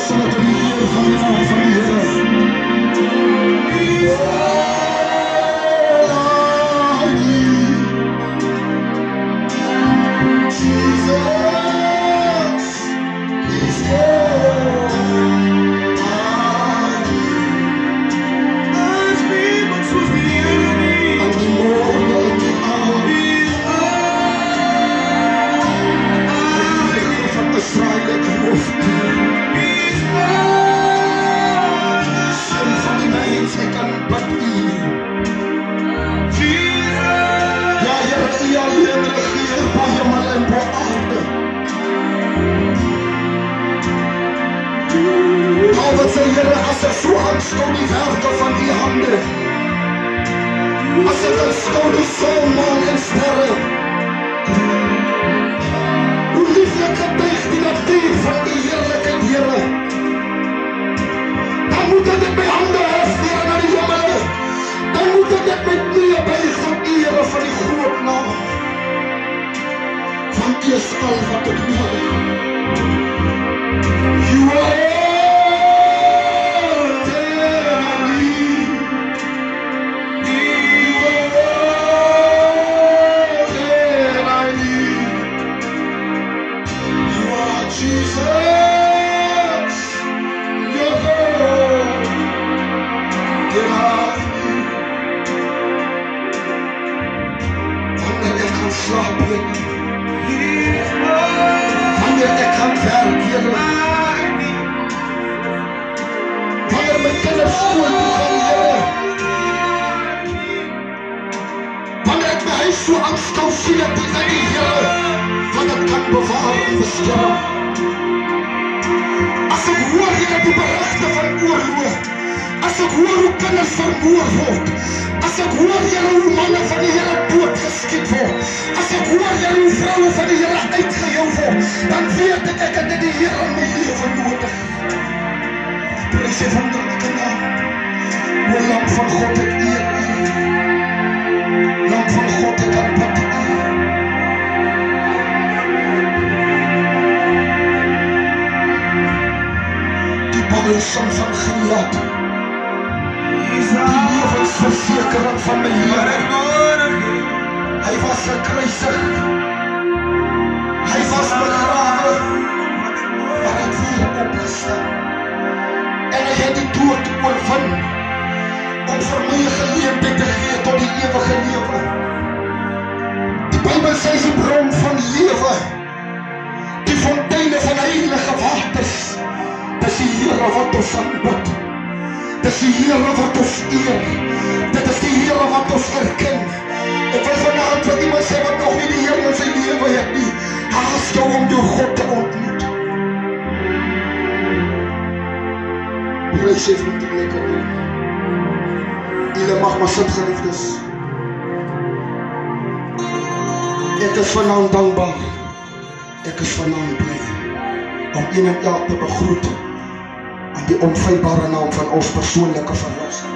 Persoonlijke verlosser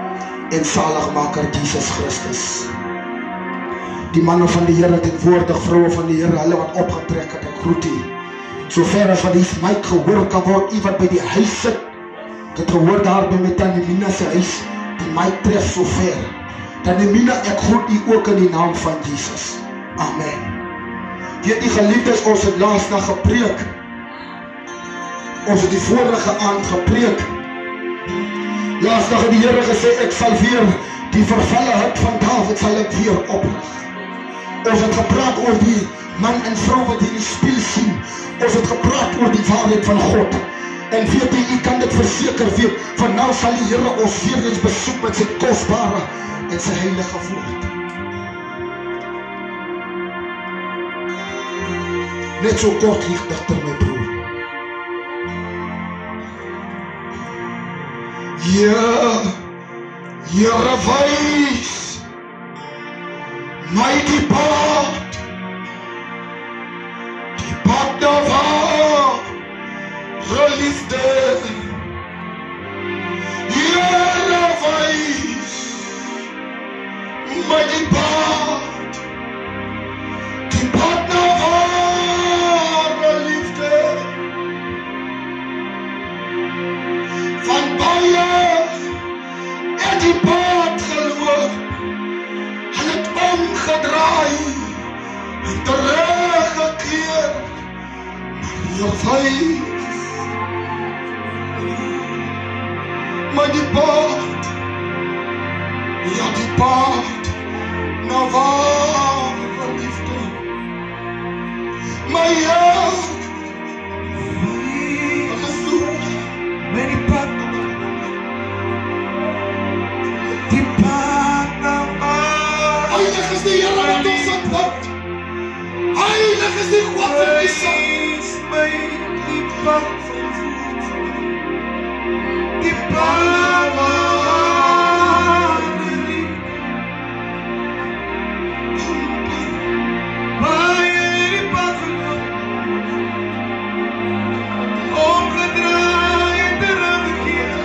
en zaligmaker Jesus Christus. Die mannen van die Here, teenwoordig vrouwen van die Here, hulle wat opgetrek het, ek groet u. Sover as wat die mic gehoor kan word, u wat by die huis sit, ek het gehoor daar by met Tannie Mina se huis, die mic tref sover. Tannie Mina, ek groet u ook in die naam van Jesus. Amen. Weet die geliefdes, ons het laas na gepreek. Ons het die vorige aand gepreek. Laasdag het die Here gesê, ek sal weer die vervalle hut van David sal ek weer oprig. Ons het gepraat oor die man en vrou wat in die spieël sien. Ons het gepraat oor die waarheid van God. En weet jy, u kan dit verseker weet, van nou sal die Here ons weer eens besoek met sy kosbare en sy heilige woord. Net so kort lieg digter my broer. Here wys my die pad daar waar liefde. Here wys my die pad daar waar liefde. die pad geloop, en het omgedraai, en teruggekeer, maar wys my die pad, ja die pad, na ware liefde, my Heer, halleluja, my die pad na ware. Heilig is die Here wat ons aanbid, heilig is die God wat ons Wys my die pad, die pad na ware liefde, waar jy die pad geloop, omgedraai en teruggekeer.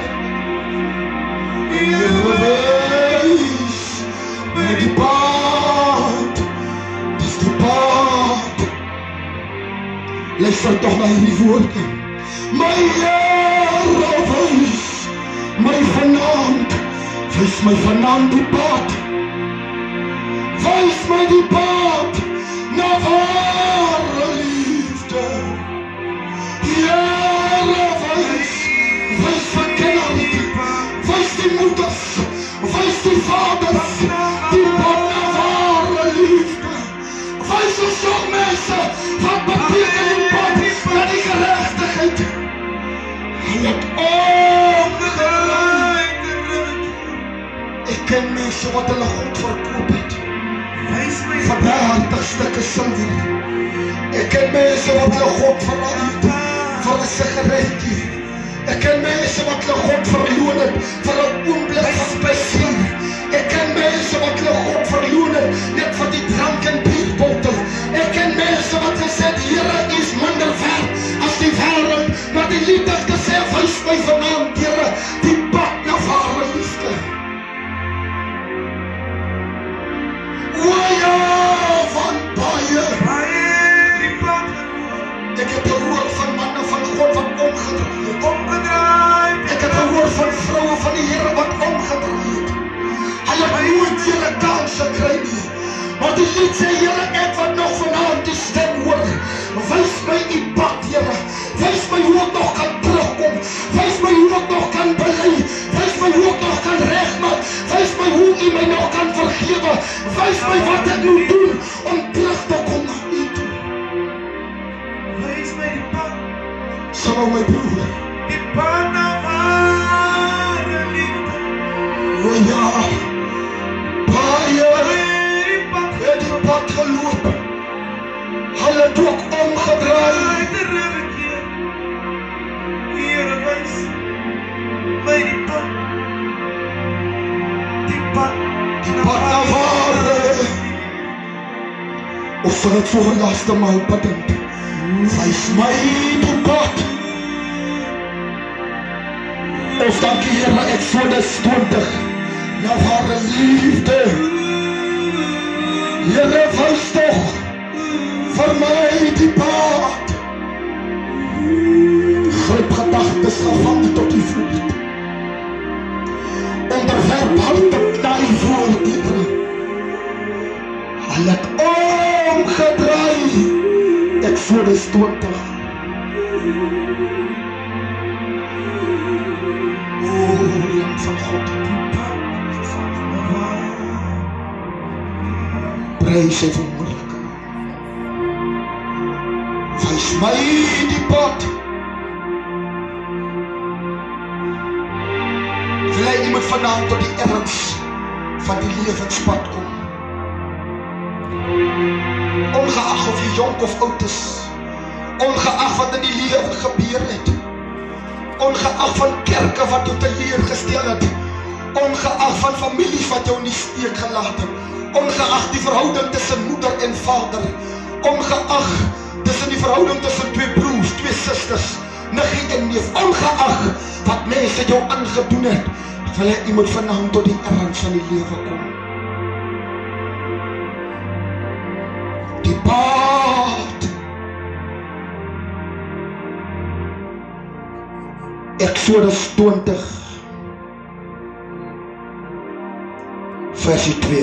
wys my die pad, dis die pad. Luister toch na hierdie woorde, my Here wys my vanaand, wys my vanaand die pad, wys my die pad, na ware liefde. Here wys vir kinders, wys die moeders, wys die vaders, die pad na ware liefde. Wys ons jong mense, wat beteken die pad na die gerechtigheid. En het omgedraai. Ek ken mense wat hulle God verkoop het, vir 30 stukke silwer. Ek ken mense wat hulle God verraai het, vir 'n sigaretjie. Ek ken mense wat hulle God verloon het, vir 'n oomblik van plesier. Ek ken mense wat hulle God verloon het, net vir die drank en bierbottel. Ek ken mense wat gesê het, Here is minder werd as die wêreld, maar die lied het gesê, wys my vanaand, Here, die pad na ware liefde. O ja, van baie. Ek het gehoor van manne van God wat omgedraai het. Ek het gehoor van vroue van die Here wat omgedraai het. Hulle het nooit julle kans gekry nie. Maar die lied sê, Here, ek wat nog vanaand die stem hoor, wys my die pad, Here. Wys my hoe ek nog kan terugkom. Wys my hoe ek nog kan bely. Wys my hoe ek nog kan regmaak. Wys my hoe U my nog kan vergewe. Wys my wat ek moet doen om terug te kom na U toe. Wys my die pad, Sal my broer, die pad na ware liefde. o ja, baie het die pad geloop. Hulle het ook omgedraai. Teruggekeer. Here wys my die pad Pad na ware. Of vir het voor laaste maal bidend, wys my die pad. Ons dankie Here, Exodus 20, na ware liefde. Here, wys toch vir my die pad. Gryp gedagtes gevang tot die voet. Onderwerp hartelijk na die woord, Here. Hulle het omgedraai. Exodus 20. O, Lam van God, prys sy vermoedelike. Wys my die pad. Wil hy iemand vanaand tot die erns van die lewenspad kom. Ongeag of jy jonk of oud is, ongeag wat in die lewe gebeur het, ongeag van kerke wat jou teleurgestel het, ongeag van families wat jou in die steek gelaat het, ongeag die verhouding tussen moeder en vader, ongeag tussen die verhouding tussen twee broers, twee susters, niggie en neef, ongeag wat mense jou aangedoen het, wil hy iemand vanaand tot die erns van die lewe kom. Die pad. Exodus 20. versie 2.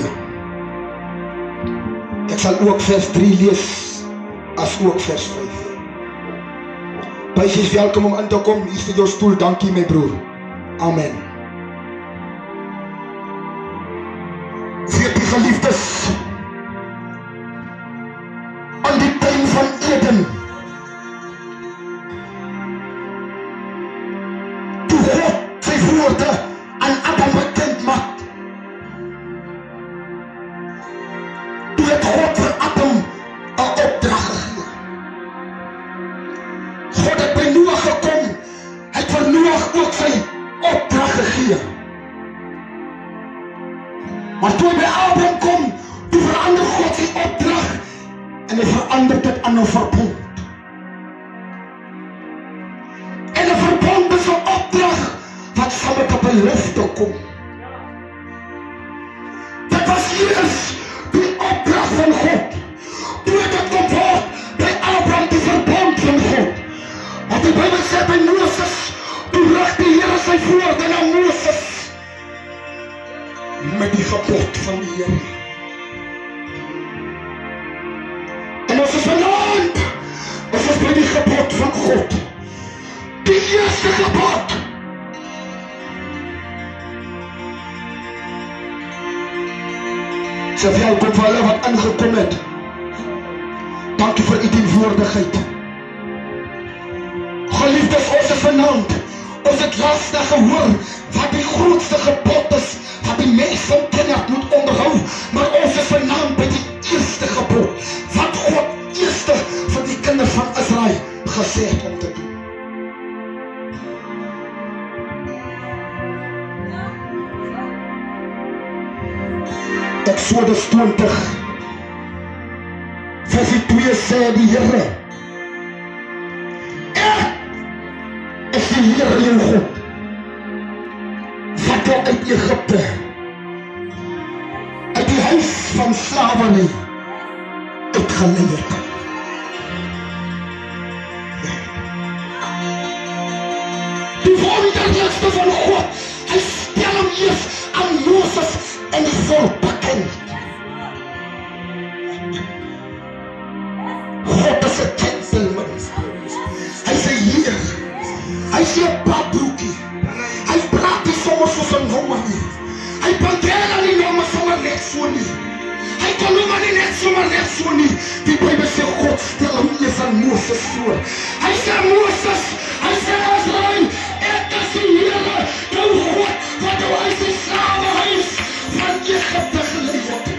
Ek sal ook vers 3 lees, as ook vers 5. Jy is welkom om in te kom, hier is jou stoel, dankie my broer. Amen. Weet die geliefdes, aan die tuin van Eden, toe God sy woorde aan Adam bekend maak, toe het God vir Adam 'n opdrag gegee. God het by Noag gekom, het vir Noag ook sy opdrag gegee. Maar toe hy by Abraham kom, toe verander God sy opdrag en hy verander dit aan 'n verbond. En 'n verbond is 'n opdrag wat saam met 'n belofte kom. Dit was eers die opdrag van God. Toe het dit kom word by Abraham die verbond van God. Wat die Bybel sê by Moses, toe rig die Here sy woorde na Moses met die gebod van die Here. En ons is vanaand, ons is by die gebod van God. Die eerste gebod. Sy welkom vir hulle wat ingekom het. Dankie vir u teenwoordigheid. Geliefdes, ons is vanaand, ons het lastig gehoor wat die grootste gebod is, wat die mens van kinders moet onderhou, maar ons is vanaand by die eerste gebod, wat God eerste vir die kinders van Israel gesê het om te doen. Exodus 20 versie 2 sê die Here, ek is die Here jou God, wat jou uit Egypte, uit die huis van slawerny uitgelei het. Die wonderlikste van God, hy stel hom eers aan Moses en die volk bekend. God is 'n gentleman. Hy sê hier, hy sê 'n badbroekie. Hy praat nie sommer soos 'n nommer nie. Hy panteer aan die nommer sommer net so nie. Hy kan hom nie net sommer net so nie. Die Bybel sê God stel hom eers aan Moses voor. Hy sê Moses, hy sê Israel, ek is die Here, jou God, wat jou uit die slawehuis van Egypte gelei het.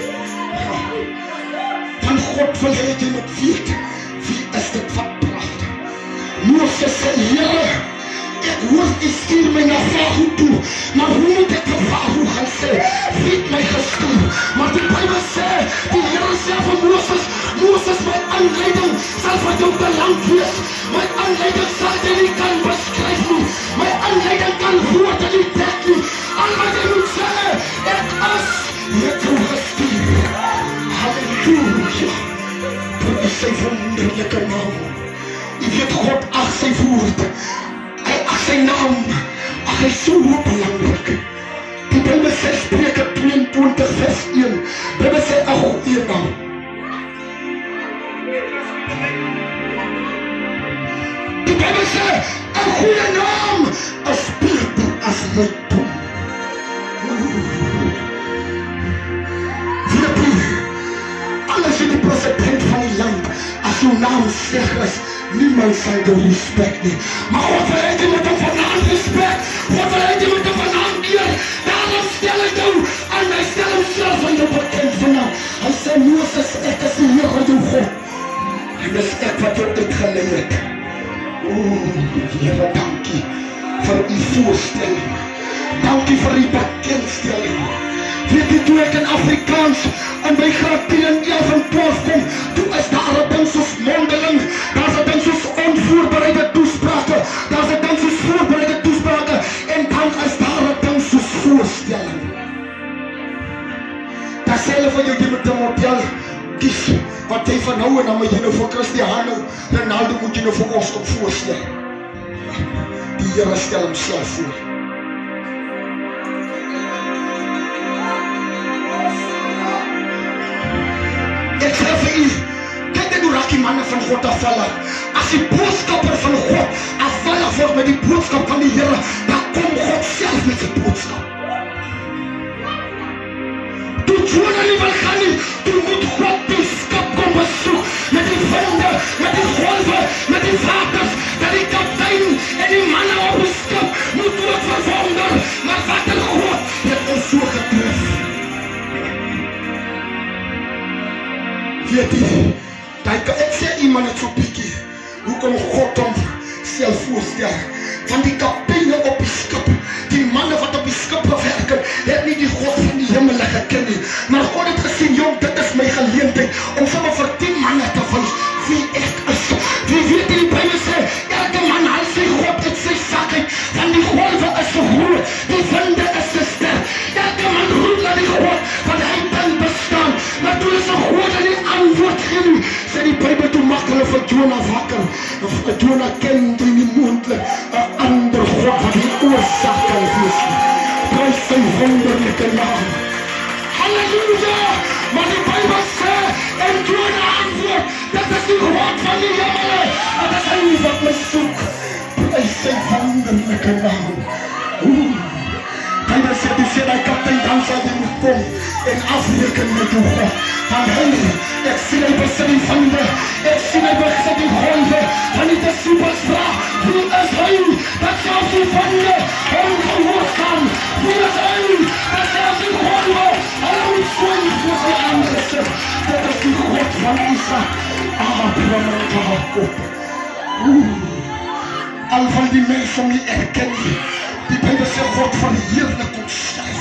Van God wil hy jy moet weet, wie is dit wat praat? Moses sê, Here, ek hoor u stuur my na Farao toe, maar hoe moet ek vir Farao gaan sê, wie het my gestuur? Maar die Bybel sê, die Here sê van Moses, Moses, my aanleiding sal vir jou te lank wees, my aanleiding sal jy nie kan beskryf nie, my aanleiding kan woorde nie dek nie, al wat jy moet sê, ek is met jou gestuur. Halleluja, dit is sy wonderlijke naam. Jy weet God ag sy woord, hy ag sy naam, ag hy so belangrijk. Die Bybel sê Spreuke 22 vers 1, Bybel sê 'n goeie naam. Die Bybel sê 'n goeie naam is beter as rykdom. Weet jy, alles in die president van die land, as jou naam sleg is, niemand sal jou respect nie. Maar God wil hy die met hom vanavond respect, God wil hy die met hom vanavond eer, daarom stel hy jou, en hy stel homself aan jou bekend vanavond. Hy sê, Moses, ek is die Here jou God, en dis ek wat jou uitgelei het. Here, dankie vir die voorstelling, dankie vir die bekendstelling. Weet jy, toe ek in Afrikaans in my graad 10 en 11 en 12 kom, toe is daar 'n ding soos mondeling, daar is 'n ding soos onvoorbereide toesprake, daar is 'n ding soos voorbereide toesprake, en dan is daar 'n ding soos voorstelling. Daar sê hulle van jou, jy moet 'n model kies, wat jy van nou en dan moet jy nou vir Cristiano Ronaldo moet jy nou vir ons kom voorstel. Die Here stel homself voor. manne van God afvallig. As die boodskapper van God afvallig word met die boodskap van die Here, dan kom God self met die boodskap. Toe Jonah nie wil gaan nie, toe moet God die skip kom besoek, met die vinde, met die golwe, met die waters, dat die kaptein en die manne op die skip moet word verwonder, maar wat een God het ons so getref. Weet jy, ek sê iemand het so bietjie, hoekom God hom self voorstel, van die kapteine op die skip, die manne wat op die skip gewerk het nie die God van die hemel geken nie, maar God het gesien, jong, dit is my geleentheid, om sommer vir 10 manne te wys, wie ek is, wie weet die Bybel sê, elke man haal sy God uit sy sak uit, van die golwe is so groot, die vinde is so sterk, elke man roep na die God, want hy kan bestaan, maar toe is een God in die antwoord gee, sê die Bybel toe maak hulle vir Jonah wakker, Jonah kent in die moontlik, een ander God wat die oorzaak kan wees, prijs sy wonderlijke naam, halleluja, maar die Bybel sê, en Jonah antwoord, dit is die God van die hemel, dit is hy wat my soek, prijs sy wonderlijke naam, Bybel sê, die sê die kaptein, dan sal die moet kom, en afreken met jou God, van hy, ek sien hy besit die vinde, ek sien hy besit die golwe, van die disciples vraag, wie is hy, dat selfs die vinde, hom gehoorsaam, wie is hy, dat selfs die golwe, hulle moet swing voor sy aangezicht, dit is die God van Isaac, Abraham en Jacob, al van die mens om nie erken nie, die Bybel sê God verheerlik om sterf.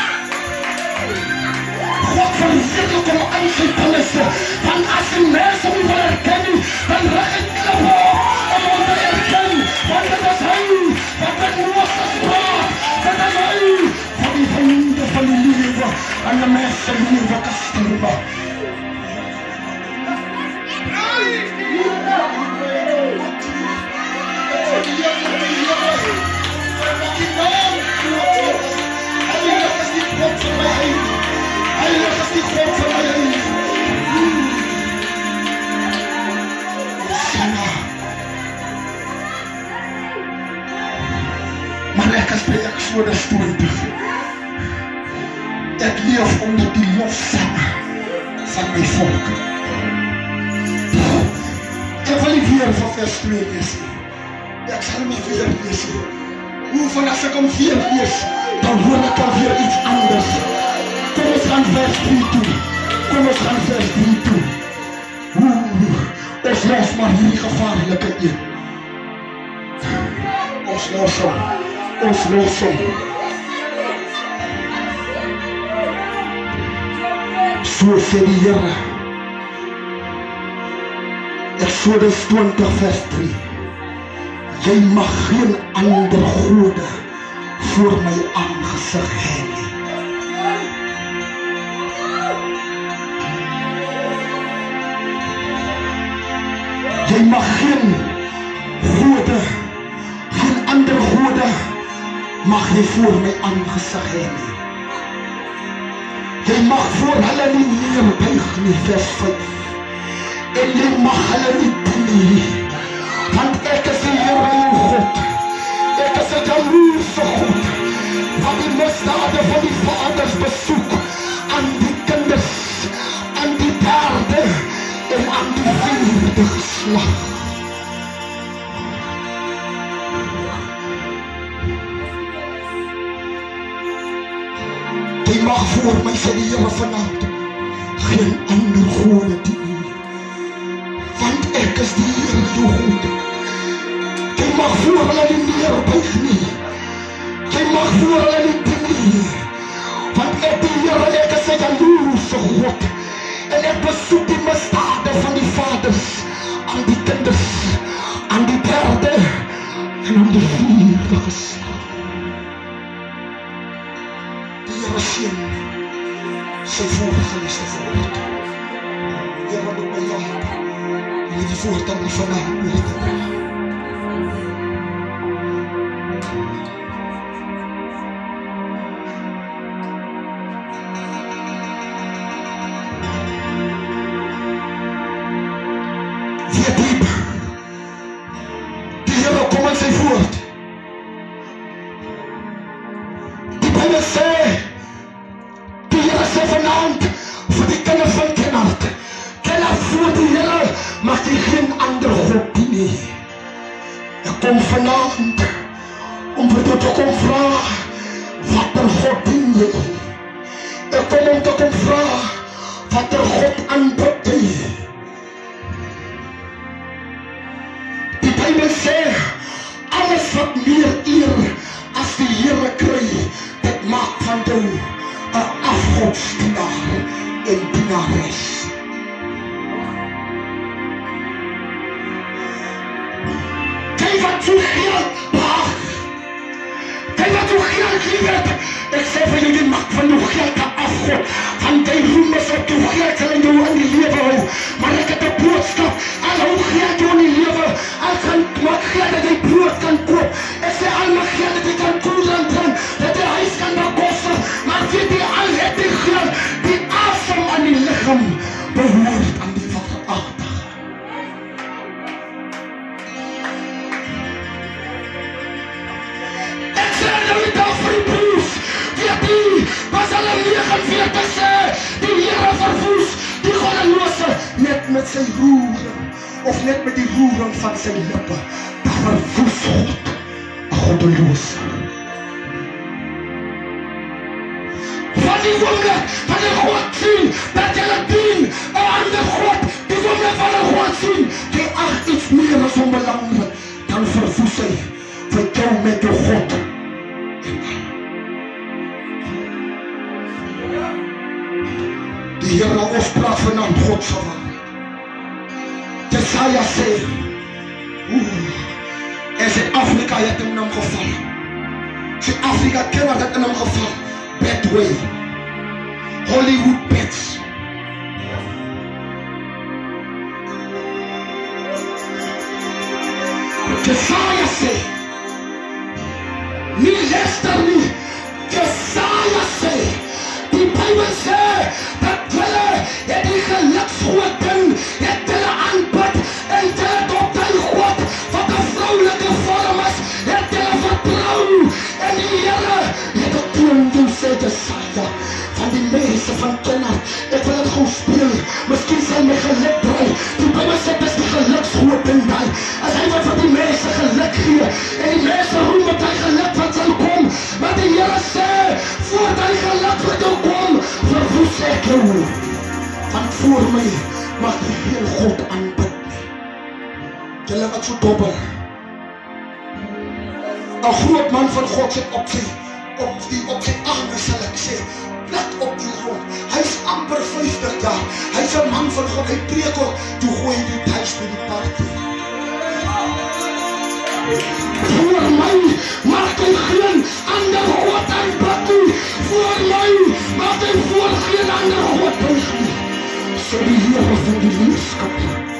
God verheerlik om aan sy binneste, want as die mens om nie wil erken nie, dan rig hy klippe om hom te erken, want dit is hy, wat met Moses praat, dit is hy, van die vriende van die lewe, en die mens sy lewe te sterwe. Die naam groot, heilig is die God van my einde, heilig is die God van my einde. Sana. Maar ek is by Exodus 20. Ek leef onder die lofsange van my volk. Ek wil nie weer van vers 2 lees nie. Ek sal nie weer lees nie. Hoe van as ek om 4 lees, dan hoor ek alweer iets anders. Kom ons gaan vers 3 toe. Kom ons gaan vers 3 toe. Ons los maar hierdie gevaarlike een. Ons los hom. Ons los hom. So sê die Here. Exodus 20 vers 3. Jy mag geen ander gode voor my aangesig hê nie. Jy mag geen gode, geen ander gode mag jy voor my aangesig hê nie. Jy mag voor hulle nie neerbuig nie, vers 5. En jy mag hulle nie dien nie. Want ek is die Here jou God, ek is die jaloerse God, wat die misdade van die vaders besoek, aan die kinders, aan die derde, en aan die 4de geslag. Jy mag voor my, sê die Here vanavond, geen ander gode dien, want ek is die Here jou God. Jy mag voor hulle nie neerbuig nie. Jy mag voor hulle nie dien nie. Want ek die Here, ek is 'n jaloerse God. En ek besoek die misdade van die vaders aan die kinders, aan die derde en aan die 4de geslag. Die Here seën sy voorgeleste woord. Here moet my help om die woord aan die vanaand oor te bring. nie. Ek kom vanaand om vir jou te kom vra, watter God dien jy? Ek kom om te kom vra, watter God aanbid jy? Die Bybel sê, alles wat meer eer as die Here kry, dit maak van jou 'n afgodsdienaar en dienares. Kyk wat so geld maak. Kyk wat so geld liefhet. Ek sê vir jou, die maak van jou geld 'n afgod. Van die roemers op jou geld sal jou in die lewe hou. Maar ek het 'n boodskap, al hou geld jou in die lewe, al kan maak geld dat jy brood kan koop. Ek sê al maak geld dat jy kan koelrank drink, dat jy huis kan bekostig, maar weet jy al het die geld, die asem aan die liggaam behoort aan die Vaderagtige. Ek sê nou die dag vir die broers, weet jy, Psalm 49 sê, die Here verwoes die goddelose net met sy roering, of net met die roering van sy lippe, dan verwoes God 'n goddelose. Van die oomblik van die God sien, dat jy dien 'n ander God, die oomblik van die God sien, die ag iets meer as onbelangrik, dan verwoes hy vir jou met jou God. Die Here ons praat vanaand God se woord. Jesaja sê, en Suid-Afrika het in hom geval. Suid-Afrika ken het in hom geval. Bedway, Hollywood beds. Jesaja sê, nie luister nie, Jesaja sê, die Bybel sê, dat hulle het die geluksgodin, het hulle aanbid, en hulle het op die God, wat 'n vroulike vorm is, het hulle vertrou, en die Here het het toen toe sê Jesaja, van die mense van Kenner, ek wil het gou speel, miskien sal my geluk draai, die Bybel sê, dis die geluksgodin daar, as hy wat vir die mense geluk gee, en die mense roem wat hy geluk wat sal kom, maar die Here sê, voordat hy geluk wat jou kom, verwoes ek jou, want voor my mag die heel God aanbid nie. Julle wat so dobbel, 'n groot man van God sit op sy agter sal ek sê, plat op die grond, hy is amper 50 jaar, hy is 'n man van God, hy preek ook, toe gooi hy die thuis by die party. Voor my mag hy geen ander God aanbid nie, voor my mag hy voor geen ander God buig nie, sê die Here van die leerskap.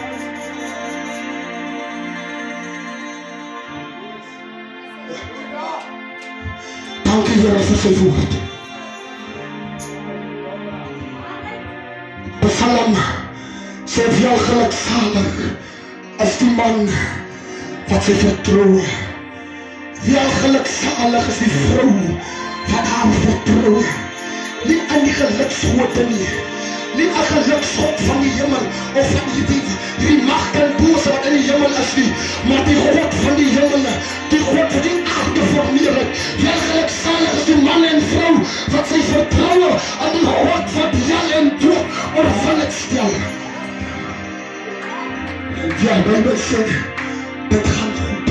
Dankie Here vir sy woord. Psalm sê wel geluksalig as die man wat sy vertrou. Wel geluksalig is die vrou wat haar vertrou. Nie aan die geluksgode nie, nie 'n geluksgod van die hemel, of van die mag en bose wat in die hemel is nie, maar die God van die hemel, die God wat die aarde formeer het. Wel geluksalig is die man en vrou wat sy vertroue aan die God wat hel en dood oorwinnig stel. En die Bybel sê, dit gaan goed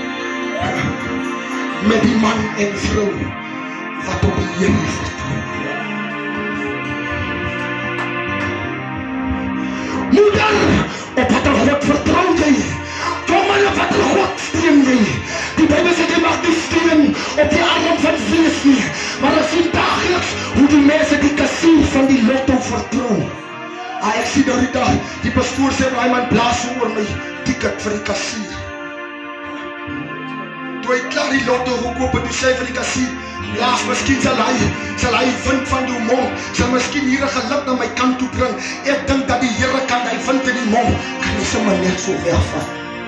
met die man en vrou wat op die Here vertrou. Moeder, op watter God vertrou jy? Kom maar op watter God steun jy? Die Bybel sê jy mag nie steun op die arm van vlees nie, maar as sien daagliks hoe die mense die kassier van die lotto vertrou. Ek sien nou die dag, die pastoor sê, hy man blaas oor my ticket vir die kassier. Toe hy klaar die lotto gekoop het, toe sê vir die kassier, blaas, miskien sal hy wind van jou mond, sal miskien hier 'n geluk na my kant toe bring. Ek dink dat die Here kan hy wind in die mond, kan hy sommer net so wegvat.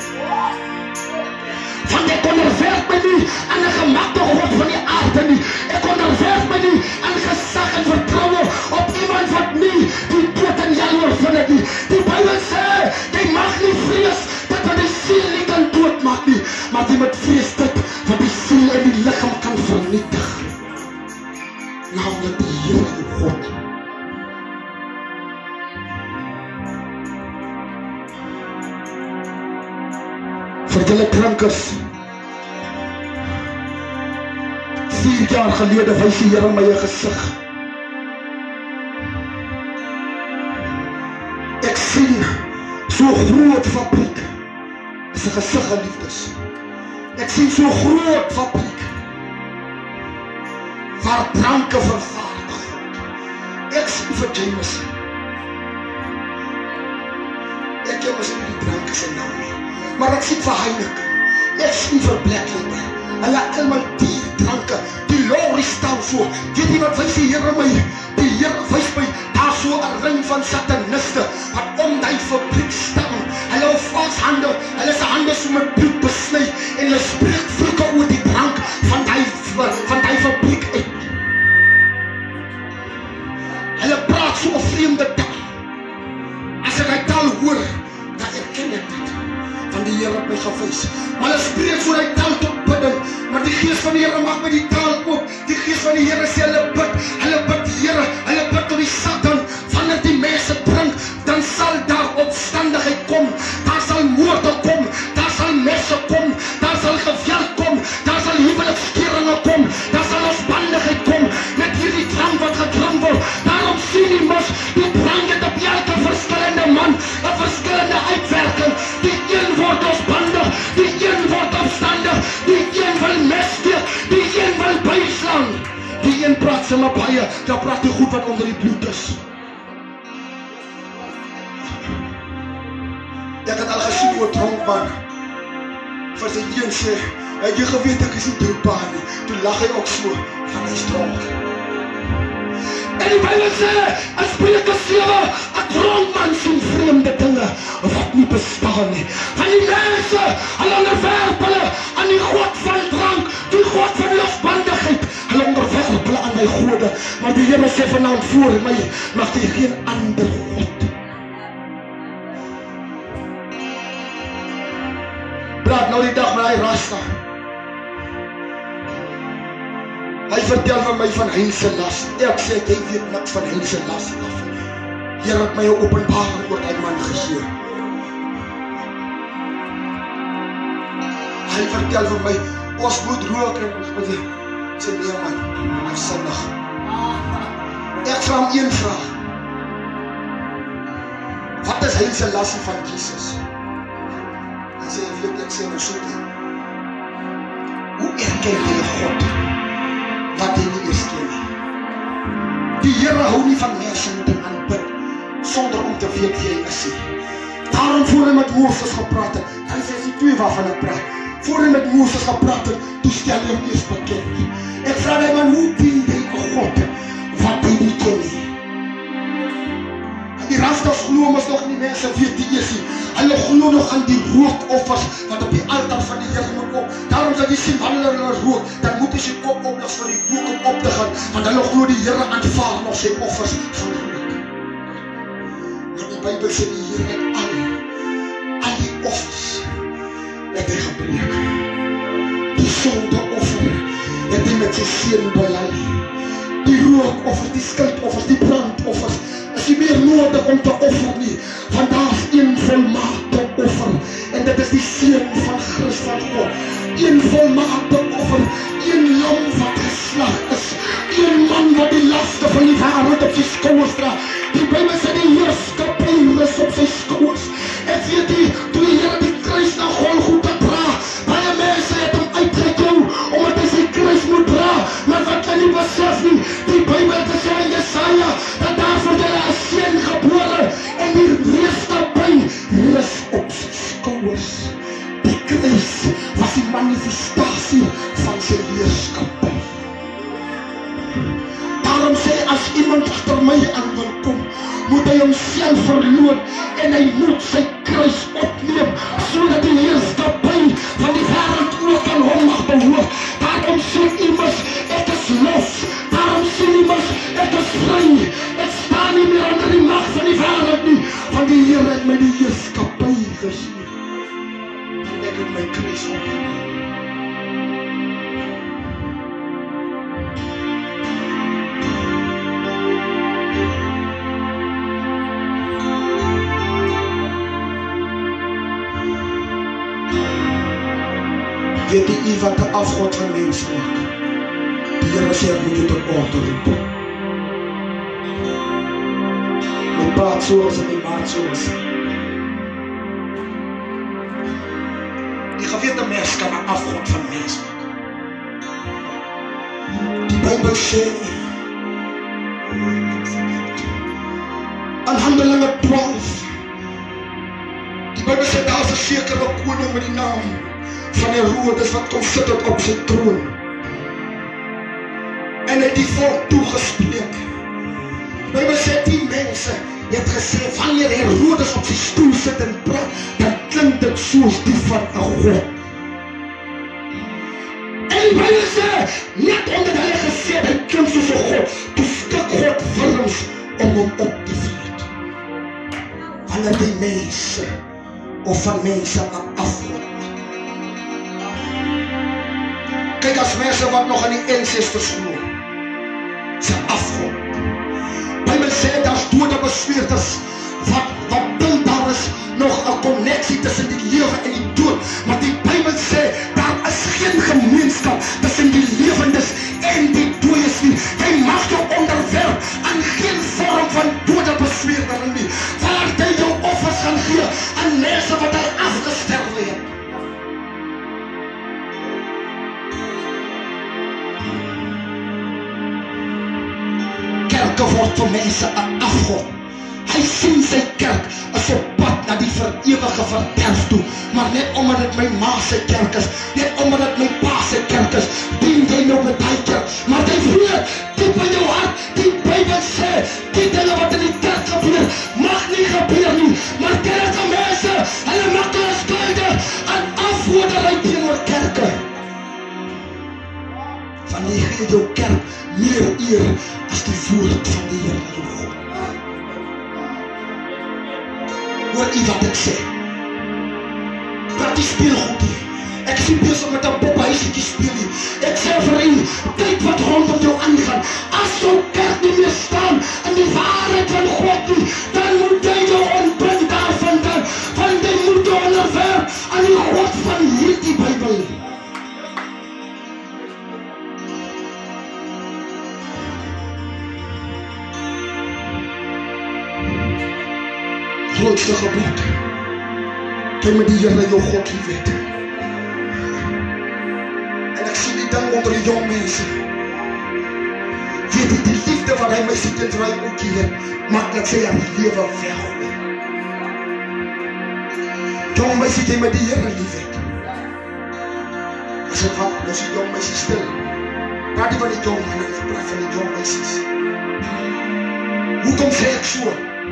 Want ek onderwerp my nie aan 'n gemakte God van die aarde nie, ek onderwerp my nie aan gesag en vertroue op iemand wat nie die dood en jaloers van het nie. Die Bybel sê, jy mag nie vrees dat wat die siel drankers. 4 jaar gelede wys die Here my 'n gesig. Ek sien so groot fabriek. Dis 'n gesig geliefdes. Ek sien so groot fabriek waar dranke vervaardig word. Ek sien vir Jameson. Ek ken mos nie die dranke se naam nie, maar ek sien vir Heineken. Ek sien vir Black Label. Hulle almal die dranke, die lorry staan so. Weet jy wat wys die Here my? Die Here wys my daar so 'n ring van sataniste wat om die fabriek staan. Hulle het valshande, hulle se hande so met bloed besny en hulle spreek vloeke oor die drank van die fabriek uit. Hulle praat so 'n vreemde taal. As ek die taal hoor, dan erken ek dit. Van die Here het my gewys. Maar hulle spreek voor die taal tot bidden. Maar die Gees van die Here maak my die taal oop. Die Gees van die Here sê hulle bid die Here, hulle bid tot die Satan. Wanneer die mense drink, dan sal daar opstandigheid kom. Daar sal moorde kom, daar sal messe kom, daar sal geweld kom, daar sal huweliksskeuringe kom, daar sal losbandigheid kom met hierdie drank wat gedrink word. Daarom sien jy mos, die drank het op elke verskillende man 'n verskillende uitwerking. Die een word losbandig, die een word opstandig, die een wil messteek, die een wil byslaan. Die een praat sommer baie, dan praat die goed wat onder die bloed is. Ek het al gesien hoe 'n dronk man vir sy een sê, jy geweet ek is nie droepbaar nie. Toe lag hy ook so, van hy is dronk. En die Bybel sê, in Spreuke 7, 'n dronk man sien vreemde dinge wat nie bestaan nie. Van die mense, hulle onderwerp hulle aan die God van drank, die God van losbandigheid. Hulle onderwerp hulle aan die gode, maar die Here sê vanaand voor my, mag jy geen ander God. Praat nou die dag met hy Rasta. Hy vertel van my van Hein se las. Ek sê jy weet niks van Hein se las af. Here het my 'n openbaring oor hy man gegee. Hy vertel van my, ons moet rook en ons moet sê nee man, ek sinnig. Ek vra hom een vraag. Wat is Hein se las van Jesus? Hy sê ek sê nou so nie. Hoe erken jy God wat jy nie eers ken nie? Die Here hou nie van mense moet hom aanbid sonder om te weet wie hy is nie. Daarom voor hy met Moses gepraat het, hy sê die 2 waarvan ek praat. Voor hy met Moses gepraat het, toe stel hy hom eers bekend. Ek vra my man, hoe dien jy 'n God wat jy nie ken nie? Die Rastas glo mos nog nie mense weet die is nie. Hulle glo nog aan die rookoffers wat op die altaar van die Here moet kom. Daarom sê jy sien wanneer hulle rook, dan moet jy sy kop oplig vir die rook om op te gaan, want hulle glo die Here aanvaar nog sy offers van rook. Maar die Bybel sê die Here het al die offers het hy gebreek. Die sondeoffer het hy met sy seun belei. Die rookoffers, die skuldoffers, die brandoffers is nie meer nodig om te offer nie, want daar is een volmaakte offer, en dit is die seun van Christus God. Een volmaakte offer, een lam wat geslag is, een man wat die laste van die wêreld op sy skouers dra. Die Bybel sê die heerskappy rus op sy skouers. Ek weet nie, toe die Here die kruis na Golgotha dra, baie mense het hom uitgeklou omdat hy sy kruis moet dra, maar wat hulle nie besef nie, die Bybel het gesê in Jesaja dat daar vir hulle 'n seun gebore en die heerskappy rus op sy skouers. Die kruis was die manifestasie van sy heerskappy. Daarom sê as iemand agter my aan wil kom, moet hy homself verloon en hy moet sy kruis opneem, sodat die heerskappy van die wêreld ook aan hom mag behoort. Daarom sê immers, ek is los. Daarom sê immers, ek is vry. Ek staan nie meer onder die mag van die wêreld nie, want die Here het my die heerskappy gegee. En ek het my kruis opgeneem. weet nie u wat 'n afgod van mense maak. Die Here sê ek moet dit tot orde roep. My praat soos en my maat soos. Die gewete mens kan 'n afgod van mense maak. Die Bybel sê aan Handelinge 12. Die Bybel sê daar is 'n sekere koning met die naam van Herodes wat kom sit op sy troon. En hy het die volk toegespreek. Die Bybel sê die mense het gesê wanneer Herodes op sy stoel sit en praat, dan klink dit soos die van 'n god. En die Bybel sê net omdat hy gesê hy klink soos 'n god, toe skik God wurms om hom op te vreet. Wanneer die mense of van mense 'n afgod. Kyk as mense wat nog aan die ancestors glo, sy afgod. Bybel sê daar's dode besweerders wat dink daar is nog 'n konneksie tussen die lewe en die dood, maar die Bybel sê daar is geen gemeenskap tussen die lewendes en die dooies nie. Jy mag jou onderwerp aan geen vorm van dode besweerdering nie, waar jy jou offers gaan gee aan mense wat hy afgesterwe het. Kerke word vir mense 'n afgod. Hy sien sy kerk as op pad na die ewige verderf toe, maar net omdat dit my ma se kerk is, net omdat dit my pa se kerk is, dien jy nou met die kerk. Maar jy weet, diep in jou hart, die Bybel sê, die dinge wat in die kerk gebeur, mag nie gebeur nie, maar kerke mense, hulle maak hulle skuldig aan afgoderry teenoor kerke. Van jy gee jou kerk meer eer as die woord van die Here jou God. Hoor u wat ek sê? Praat die speelgoed hier. Ek sien besig met 'n pophuisietjie speel hier. Ek sê vir u, kyk wat rondom jou aangaan. As jou kerk nie meer staan in die waarheid van God nie, dan moet jy jou ontbind daarvandaan, want jy moet jou onderwerp aan die God van hierdie Bybel. Grootste gebod, jy moet die Here jou God liefhet. En ek sien die ding onder die jong mense. Weet jy, die liefde wat hy my sien en draai ook hier, maak dat sy aan die lewe weggooi. Jong mense, jy moet die Here liefhet. As ek wat, is die jong mense stil. Praat nie van die jong mense, ek praat van die jong mense. Hoekom sê ek so?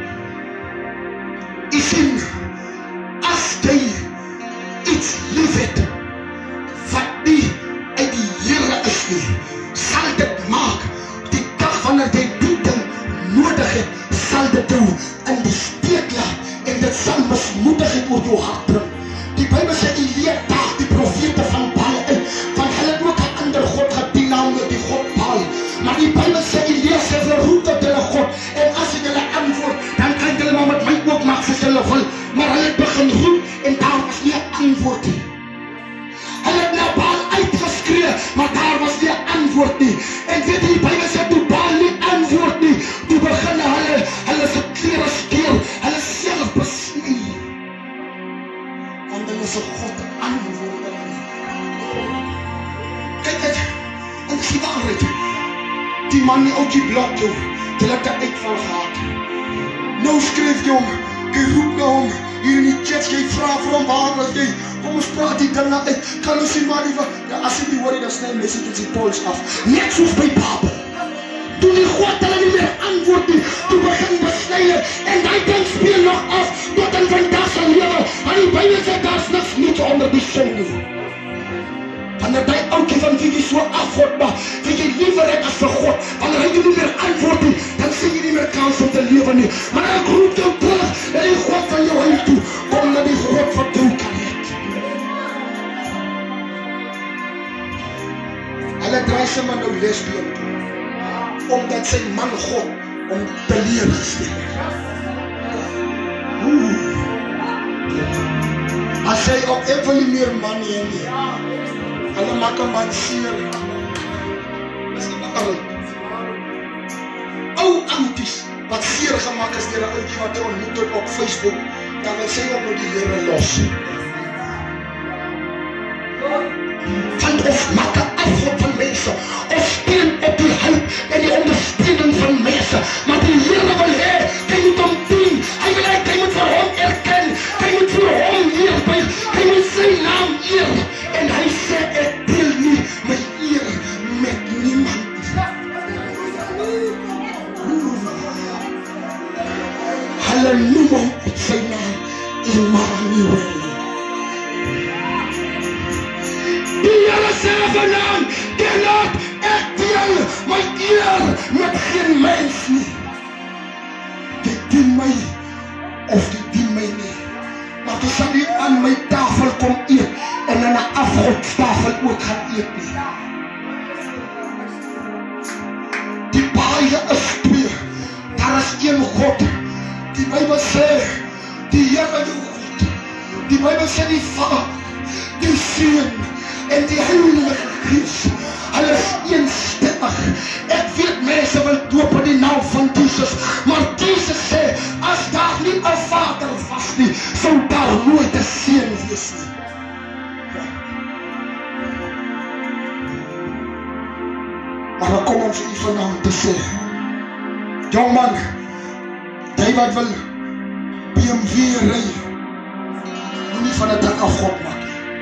U sien, as jy iets liefhet wat nie uit die Here is nie, sal dit maak die dag wanneer jy die ding nodig het, sal dit jou in die steek laat en dit sal mismoedigheid oor jou hart bring. Die Bybel sê Elia daag die profete van Baal uit, want hulle het ook 'n ander God gedien, naamlik die God Baal. Maar die Bybel sê Elia sê roep tot hulle God, en as hy hulle antwoord, dan kan hulle maar met my ook maak soos hulle wil. Maar hulle het begin roep en daar was nie 'n antwoord nie. Hulle het na Baal uitgeskree, maar daar was nie 'n antwoord nie. En weet jy, die Bybel sê toe Baal nie antwoord nie, toe begin hulle se klere steel, hulle self besny. Want hulle se God antwoord hulle nie. Kyk, en dis die waarheid. Die man die ouetjie blok jou, jy het 'n uitval gehad. Nou skryf jy hom, jy roep na hom, hier in die church, jy vraag vir hom, waar was jy? Kom ons praat die dinge uit, kan ons nie maar die ja, as jy nie hoor, dan snij mense tot sy pols af. Net soos by Babel. Toe die God hulle nie meer antwoord nie, toe begin besnijden, en die ding speel nog af, tot in vandag sy lewe, en die Bybel sê, daar's niks niet onder die son nie. Wanneer die oukie van wie jy so afgod maak, wie jy liever het as vir God, wanneer hy jy nie meer antwoord nie, dan sê jy nie meer kans om te lewe nie. Maar ek roep jou terug, en die God van jou huis toe, kom na die God van jou kan het. Hulle draai sy man nou lesbien toe, omdat sy man God om te leer gestel het. As hy op even nie meer man nie, Hulle maak 'n man seer. Is nie maklik. Ou outies wat seer gemaak is deur 'n ouetjie wat hulle ontmoet het op Facebook, dan wil sê op die Here los. Want of maak 'n afgod van mense, of steun op die hulp en die ondersteuning van mense, maar die Here wil hê, jy moet hom dien. Hy wil hê, jy moet vir hom erken, jy moet vir hom eerbuig, jy moet sy naam eer. En hy sê, ek deel nie my eer met niemand. Hulle noem hom op sy naam, Emmanuel. Die Here sê vanaand, ek deel my eer met geen mens nie. Jy dien my of jy dien my nie. Maar jy sal nie aan my tafel kom eet en in 'n afgodstafel ook gaan eet nie. Die baie is twee. Daar is een God. Die Bybel sê, die Here jou God. Die Bybel sê die Vader, die Seun en die Heilige Gees. Hulle is eenstemmig. Ek weet mense wil doop in die naam van Jesus, maar Jesus sê, as daar nie 'n Vader was nie, sou daar nooit 'n Seun wees nie. Maar dan kom ons hier vanaand te sê, jongman, jy wat wil BMW ry, moenie van dit 'n afgod maak.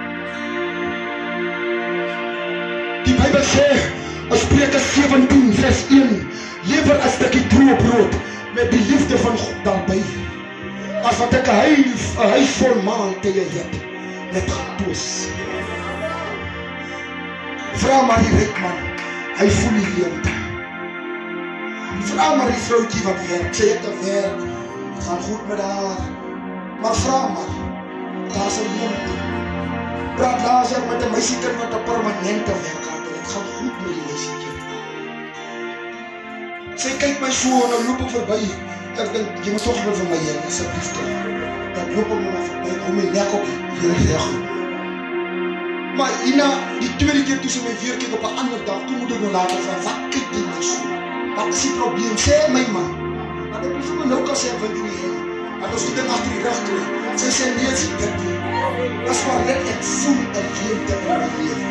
Die Bybel sê, Spreuke 17 vers 1, lewer 'n stukkie droë brood met die liefde van God daarby, as wat ek 'n huis vol maaltye het met getoos. Vra maar die ryk man, hy voel die leemte. Vra maar die vrouwtjie wat werk, sy het 'n werk, het gaan goed met haar, maar vra maar, daar is 'n leemte. Praat later met 'n meisiekind wat 'n permanente werk het, en het gaan goed met die meisiekind. Sy kyk my so en dan loop ek verby. Ek dink, jy moet toch vir my heen, asseblief toch. Dan loop ek maar verby, hou my nek op, hier reg. Maar hierna, die tweede keer toe sy my weer kyk op 'n ander dag, toe moet ek nou later van, wat kyk jy my so? Wat is die probleem? Sê my man. Want ek hoef my nou kan sê, ek wil nie heen. Want ons moet dit achter die rug kry. Sy sê, nee, sy dit nie. Dat is maar net, ek voel 'n leemte in my lewe.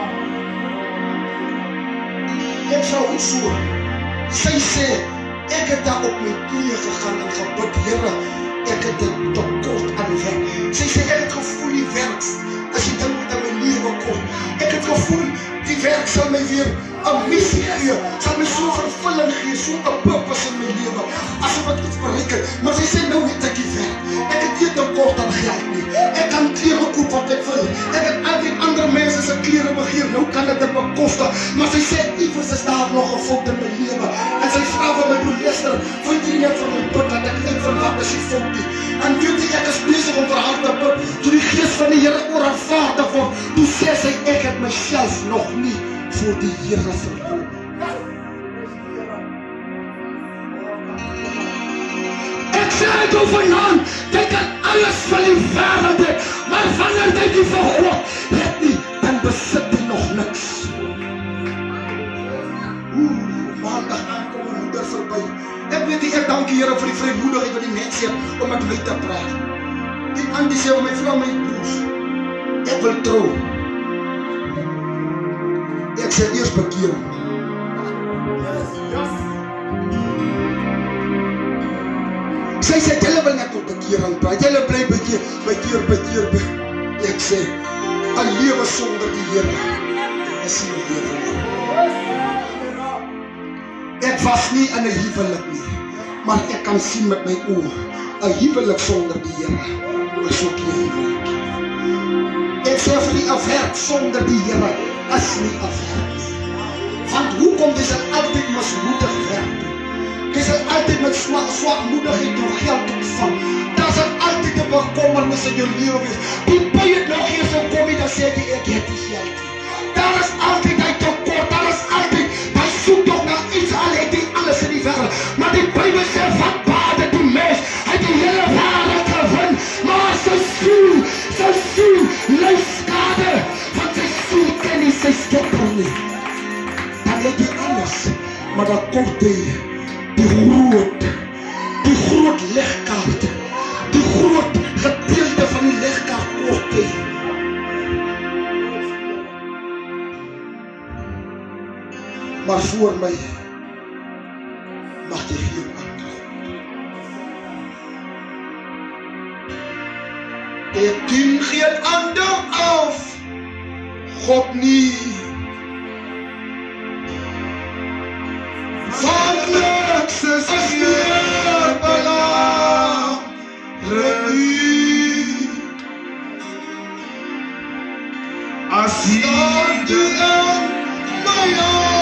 Ek vrou ook so. Sy sê, ek het daar op my knieë gegaan en gebid, Here, ek het dit tekort aan werk. Sy sê, ek het gevoel die werk, as jy dink wat in my lewe kom, ek het gevoel, die werk sal my weer 'n missie gee, sal my so vervulling gee, so 'n purpose in my lewe, asof ek iets bereik het. Maar sy sê, nou het ek die werk, ek het nie tekort aan geld nie, ek kan klere koop wat ek wil, ek het altyd ander mense se klere begeer, nou kan ek dit bekostig, maar sy sê, iewers is daar nog 'n fout in my lewe, en sy vra vir my, luister, wil jy net vir my bid, dat ek dink van wat is die fout nie, en weet jy, ek is besig om vir haar te bid, toe die gees van die Here oor haar vaardig word, toe sê sy, ek het myself nog nie voor die Here verloor. Ek sê jou vanaand, jy kan alles van die wêreld hê, maar wanneer jy die van God het nie, dan besit jy nog niks. Maandag aankom my moeder verby. Ek weet nie, ek dank die Here vir die vrymoedigheid wat die mens het om met my te praat. Die ander sê, my vrou, my broers, ek wil trou. Ek sê eers bekeer. Sy sê, julle wil net op bekering praat, julle bly bekeer. Ek sê, 'n lewe sonder die Here is nie 'n lewe nie. Ek was nie in 'n huwelik nie, maar ek kan sien met my oë, 'n huwelik sonder die Here is ook nie 'n huwelik. Ek sê vir die werk sonder die Here is nie 'n werk nie. Want hoekom jy sal altyd mismoedig werk doen? Jy sal altyd met swakmoedigheid jou geld ontvang. Daar sal altyd 'n bekommernis in jou lewe wees. Die baie nog hier sal kom en dan sê jy, ek het die geld nie. Daar is altyd hy tekort, daar is altyd, hy soek toch na iets, al het hy alles in die wêreld. Maar die Bybel sê, wat baat het die mens? Hy het die hele wêreld gewin, maar sy siel, ly skade, want sy siel ken weet jy alles, maar dan komt die groot legkaart, die groot gedeelte van die legkaart komt die. Maar voor my mag jy geen ander God. Ek dien geen ander af, God nie. Want niks is meer belangrik as jy in my